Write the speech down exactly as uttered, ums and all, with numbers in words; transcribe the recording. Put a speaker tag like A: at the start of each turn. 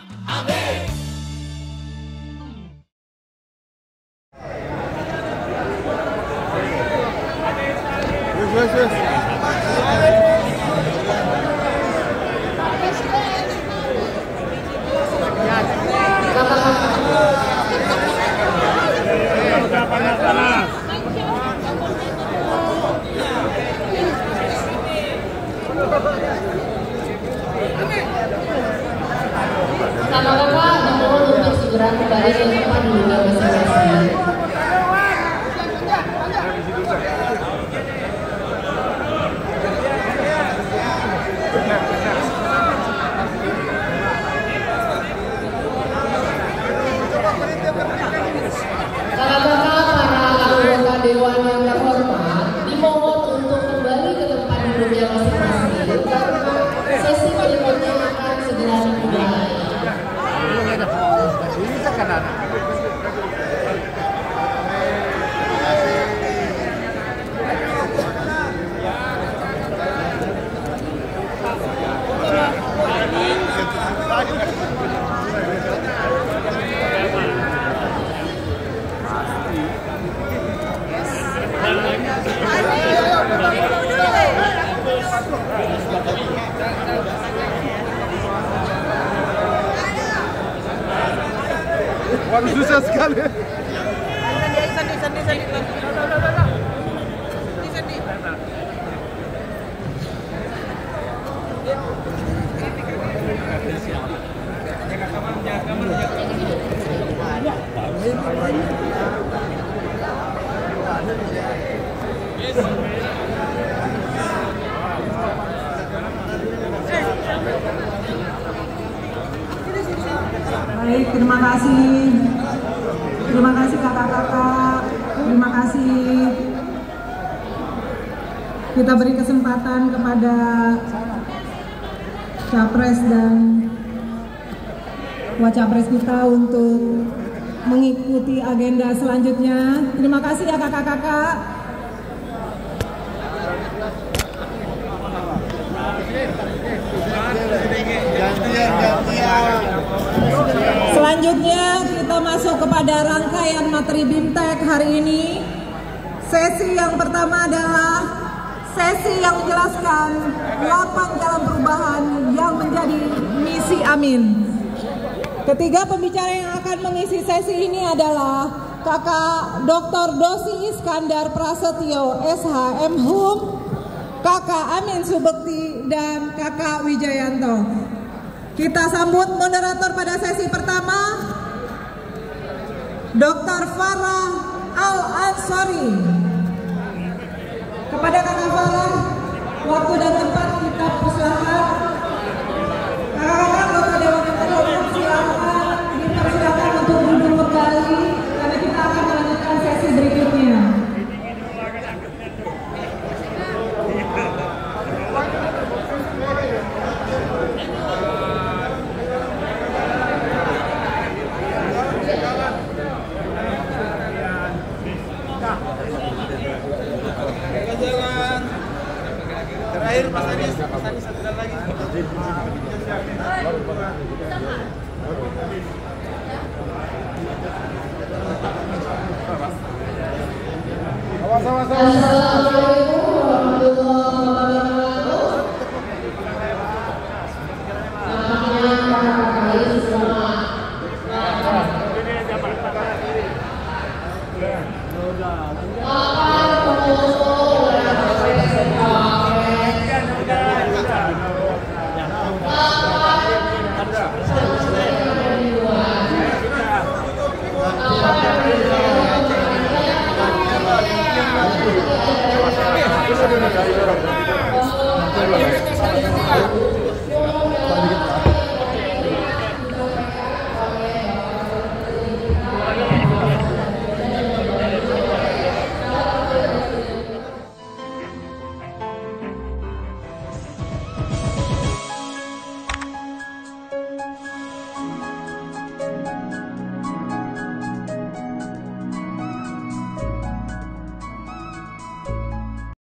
A: Amin.
B: Yes, yes, yes.
C: Kakak-kakak dimohon untuk segera kembali ke tempat duduknya masing-masing. Kakak-kakak, para anggota dewan yang terhormat, dimohon untuk kembali ke tempat duduknya masing-masing karena sesi berikutnya akan segera dimulai.
B: Waduh, susah sekali.
D: Baik, terima kasih. Terima kasih kakak-kakak. Terima kasih. Kita beri kesempatan kepada Capres dan Wacapres kita untuk mengikuti agenda selanjutnya. Terima kasih ya kakak-kakak. Selanjutnya kita masuk kepada rangkaian materi BIMTEK hari ini. Sesi yang pertama adalah sesi yang menjelaskan delapan jalan perubahan yang menjadi misi Amin. Ketiga pembicara yang akan mengisi sesi ini adalah Kakak Doktor Dosi Iskandar Prasetyo S H M Hum, Kakak Amin Subekti, dan Kakak Wijayanto. Kita sambut moderator pada sesi pertama, Doktor Farah Al-Ansari. Kepada Kakak Farah, waktu dan tempat kita persilakan. Kakak-kakak anggota Dewan yang terhormat, silakan dipersilakan untuk duduk kembali karena kita akan melanjutkan sesi berikutnya.
B: Terakhir Mas Anies, Mas Anies satu lagi.
C: Assalamualaikum